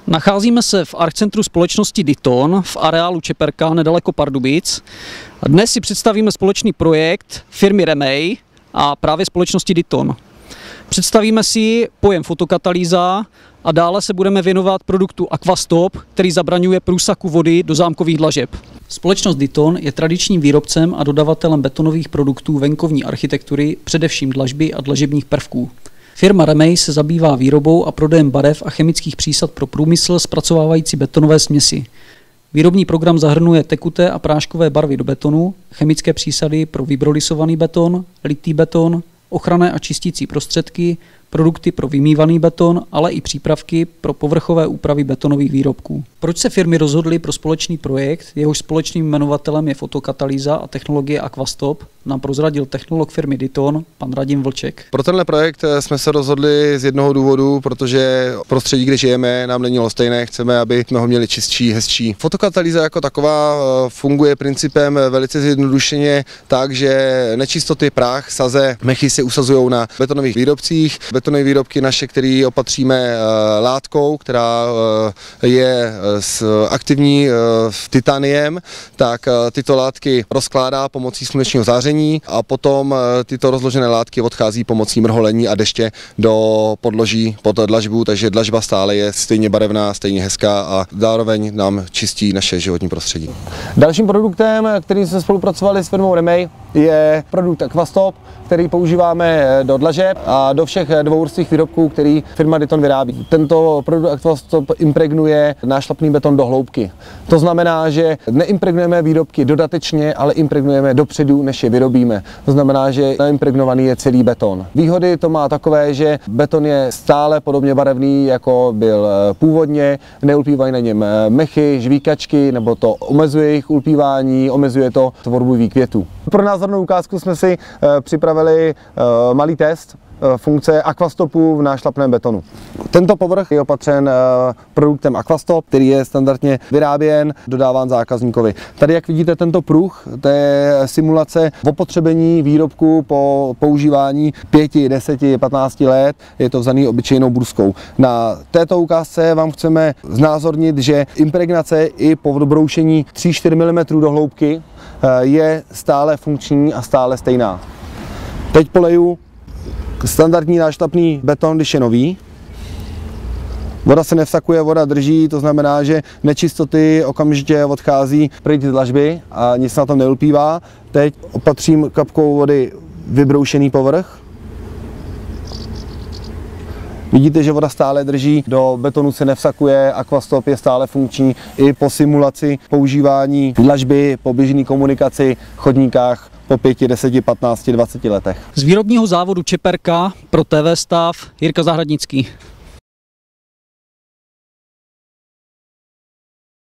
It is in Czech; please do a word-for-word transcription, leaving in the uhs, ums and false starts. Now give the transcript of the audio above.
Nacházíme se v Archcentru společnosti Diton v areálu Čeperka nedaleko Pardubic. Dnes si představíme společný projekt firmy Remey a právě společnosti Diton. Představíme si pojem fotokatalýza a dále se budeme věnovat produktu Aquastop, který zabraňuje průsaku vody do zámkových dlažeb. Společnost Diton je tradičním výrobcem a dodavatelem betonových produktů venkovní architektury, především dlažby a dlažebních prvků. Firma Remey se zabývá výrobou a prodejem barev a chemických přísad pro průmysl zpracovávající betonové směsi. Výrobní program zahrnuje tekuté a práškové barvy do betonu, chemické přísady pro vybrolisovaný beton, litý beton, ochranné a čistící prostředky, produkty pro vymývaný beton, ale i přípravky pro povrchové úpravy betonových výrobků. Proč se firmy rozhodly pro společný projekt, jehož společným jmenovatelem je fotokatalýza a technologie Aquastop, nám prozradil technolog firmy Diton, pan Radim Vlček. Pro tenhle projekt jsme se rozhodli z jednoho důvodu, protože prostředí, kde žijeme, nám není lhostejné, chceme, aby jsme ho měli čistší, hezčí. Fotokatalýza jako taková funguje principem velice zjednodušeně tak, že nečistoty, prach, saze, mechy se usazují na betonových výrobcích. Betonové výrobky naše, které opatříme látkou, která je s aktivní titaniem, tak tyto látky rozkládá pomocí slunečního záření a potom tyto rozložené látky odchází pomocí mrholení a deště do podloží pod dlažbu, takže dlažba stále je stejně barevná, stejně hezká a zároveň nám čistí naše životní prostředí. Dalším produktem, který jsme spolupracovali s firmou Remey, je produkt Aquastop, který používáme do dlažeb a do všech dvouvrstevních výrobků, který firma Diton vyrábí. Tento produkt Aquastop impregnuje nášlapný beton do hloubky. To znamená, že neimpregnujeme výrobky dodatečně, ale impregnujeme dopředu, než je vyrobíme. To znamená, že naimpregnovaný je celý beton. Výhody to má takové, že beton je stále podobně barevný, jako byl původně, neulpívají na něm mechy, žvíkačky, nebo to omezuje jejich ulpívání, omezuje to tvorbu výkvětů. Pro názornou ukázku jsme si připravili malý test funkce Aquastopu v nášlapném betonu. Tento povrch je opatřen produktem Aquastop, který je standardně vyráběn, dodáván zákazníkovi. Tady, jak vidíte, tento pruh, to je simulace opotřebení výrobku po používání pěti, deseti, patnácti let, je to vzaný obyčejnou bruskou. Na této ukázce vám chceme znázornit, že impregnace i po dobroušení tři až čtyři milimetry do hloubky je stále funkční a stále stejná. Teď poleju standardní nášlapný beton, když je nový. Voda se nevsakuje, voda drží, to znamená, že nečistoty okamžitě odchází pryč z dlažby a nic na tom neulpívá. Teď opatřím kapkou vody vybroušený povrch. Vidíte, že voda stále drží, do betonu se nevsakuje, Aquastop je stále funkční i po simulaci používání dlažby, po běžné komunikaci, chodníkách po pěti, deseti, patnácti, dvaceti letech. Z výrobního závodu Čeperka pro T V Stav Jirka Zahradnický.